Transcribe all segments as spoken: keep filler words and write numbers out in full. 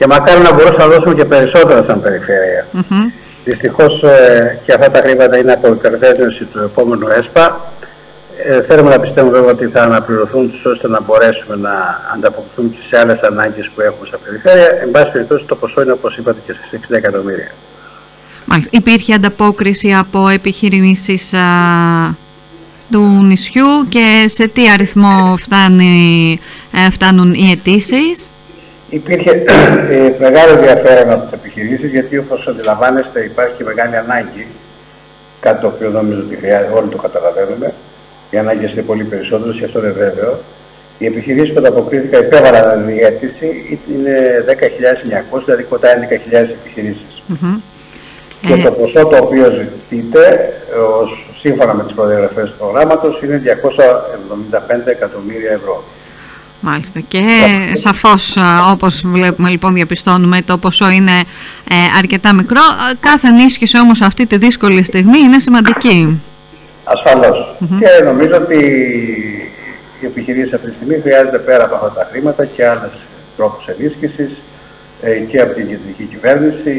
Και μακάρι να μπορούσαμε να δώσουμε και περισσότερα σαν περιφέρεια. Mm-hmm. Δυστυχώς ε, και αυτά τα χρήματα είναι από υπερδέσμευση του επόμενου ΕΣΠΑ. Ε, θέλουμε να πιστεύουμε βέβαια ότι θα αναπληρωθούν τους ώστε να μπορέσουμε να ανταποκριθούμε σε άλλες ανάγκες που έχουμε στα περιφέρεια. Εν πάση περιπτώσει το ποσό είναι, όπως είπατε, και στις εξήντα εκατομμύρια. Μάλιστα. Υπήρχε ανταπόκριση από επιχειρήσεις α, του νησιού και σε τι αριθμό φτάνει, ε, φτάνουν οι αιτήσεις? Υπήρχε ε, μεγάλο ενδιαφέρον από τις επιχειρήσεις, γιατί όπως αντιλαμβάνεστε υπάρχει μεγάλη ανάγκη, κάτι το οποίο νομίζω ότι χρειάζεται, όλοι το καταλαβαίνουμε. Οι ανάγκες είναι πολύ περισσότερες και αυτό είναι βέβαιο. Οι επιχειρήσεις που ανταποκρίθηκαν υπέβαλαν η αίτηση, είναι δέκα χιλιάδες εννιακόσιες, δηλαδή κοντά έντεκα χιλιάδες επιχειρήσεις. Mm-hmm. Και ε... το ποσό το οποίο ζητείται, σύμφωνα με τις προδιαγραφές του προγράμματος, είναι διακόσια εβδομήντα πέντε εκατομμύρια ευρώ. Μάλιστα. Και ε, σαφώς, όπως βλέπουμε λοιπόν, διαπιστώνουμε, το ποσό είναι ε, αρκετά μικρό. Κάθε ενίσχυση όμως αυτή τη δύσκολη στιγμή είναι σημαντική. Ασφαλώς. Mm-hmm. Και νομίζω ότι οι επιχειρήσεις αυτή τη στιγμή χρειάζεται πέρα από αυτά τα χρήματα και άλλες τρόπους ενίσχυσης ε, και από την κεντρική κυβέρνηση.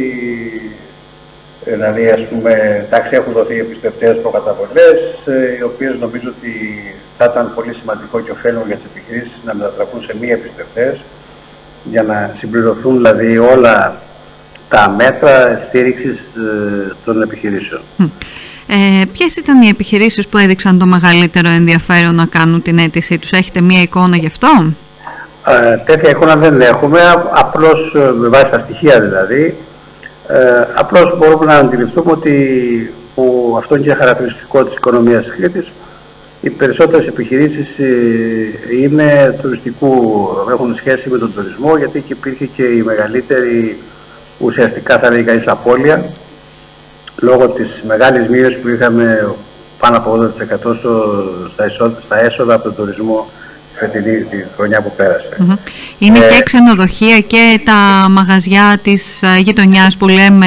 Ε, δηλαδή, ας πούμε, εντάξει, έχουν δοθεί επιστευτές προκαταβολές, ε, οι οποίες νομίζω ότι θα ήταν πολύ σημαντικό και ωφέλιμο για τις επιχειρήσεις να μετατραπούν σε μη επιστευτές, για να συμπληρωθούν δηλαδή όλα τα μέτρα στήριξης ε, των επιχειρήσεων. Ε, ποιες ήταν οι επιχειρήσεις που έδειξαν το μεγαλύτερο ενδιαφέρον να κάνουν την αίτησή τους? Έχετε μία εικόνα γι' αυτό? Ε, τέτοια εικόνα δεν έχουμε, απλώς με βάση τα στοιχεία δηλαδή. Ε, απλώς μπορούμε να αντιληφθούμε ότι που αυτό είναι και χαρακτηριστικό της οικονομίας της Κρήτης. Οι περισσότερες επιχειρήσεις είναι τουριστικού, έχουν σχέση με τον τουρισμό, γιατί και υπήρχε και η μεγαλύτερη, ουσιαστικά θα λέγει κανείς, απώλεια, λόγω της μεγάλης μείωσης που είχαμε πάνω από ογδόντα τοις εκατό στα, έσοδα, στα έσοδα από τον τουρισμό φετινή, τη χρονιά που πέρασε. Mm-hmm. Είναι ε, και ξενοδοχεία και τα μαγαζιά της γειτονιάς που λέμε,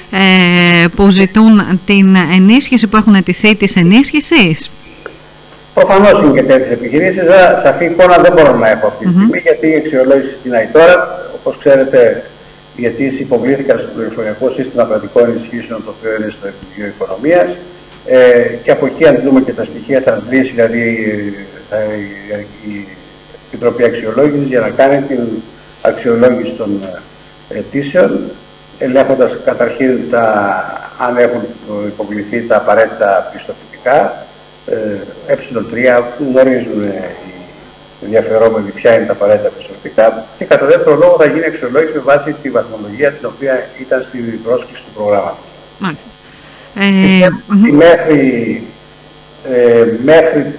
ε, που ζητούν την ενίσχυση, που έχουν αιτηθεί της ενίσχυσης. Προφανώς είναι και τέτοιες επιχειρήσεις. Σαφή εικόνα δεν μπορώ να έχω αυτή τη στιγμή, mm-hmm. γιατί η αξιολόγηση ξεκινάει τώρα. Όπως ξέρετε, οι αιτήσεις υποβλήθηκαν στο πληροφοριακό σύστημα κρατικών ενισχύσεων, το οποίο είναι στο Υπουργείο Οικονομίας. Ε, και από εκεί, αν δούμε και τα στοιχεία, θα σβήσει δηλαδή θα, η, η Επιτροπή Αξιολόγησης για να κάνει την αξιολόγηση των αιτήσεων, ελέγχοντας καταρχήν τα, αν έχουν υποβληθεί τα απαραίτητα πιστοποιητικά. ε τρία γνωρίζουν οι ενδιαφερόμενοι ποια είναι τα απαραίτητα πιστοποιητικά, και κατά δεύτερο λόγο θα γίνει αξιολόγηση με βάση τη βαθμολογία την οποία ήταν στην πρόσκληση του προγράμματος. Μάλιστα. Ε, μέχρι, ε, μέχρι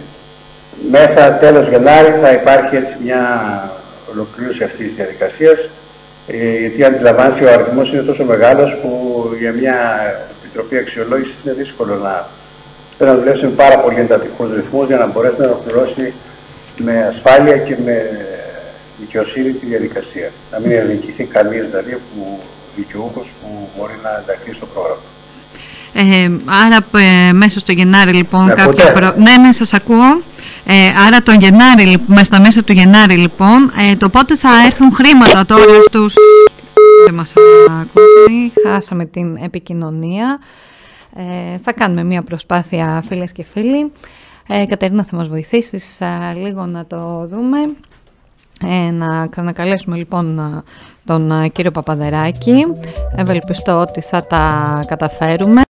μέσα τέλος Γενάρη θα υπάρχει έτσι μια ολοκλήρωση αυτής της διαδικασίας, ε, γιατί αντιλαμβάνεσαι ο αριθμός είναι τόσο μεγάλος που για μια επιτροπή αξιολόγησης είναι δύσκολο να, να δουλέψει με πάρα πολύ εντατικούς ρυθμούς για να μπορέσει να ολοκληρώσει με ασφάλεια και με δικαιοσύνη τη διαδικασία. Να μην ελεγχηθεί κανείς δηλαδή που δικαιούχος που μπορεί να ενταχθεί στο πρόγραμμα. Ε, άρα ε, μέσα στο Γενάρη λοιπόν κάποια προ... Ναι, ναι, σας ακούω. Ε, άρα τον Γενάρη, μέσα στα μέσα του Γενάρη λοιπόν, ε, το πότε θα έρθουν χρήματα τώρα στους... Δεν μας ακούει, χάσαμε την επικοινωνία. Ε, θα κάνουμε μια προσπάθεια, φίλες και φίλοι. Ε, Κατερίνα, θα μας βοηθήσεις α, λίγο να το δούμε. Ε, να ξανακαλέσουμε λοιπόν τον κύριο Παπαδεράκη. Ευελπιστώ ότι θα τα καταφέρουμε.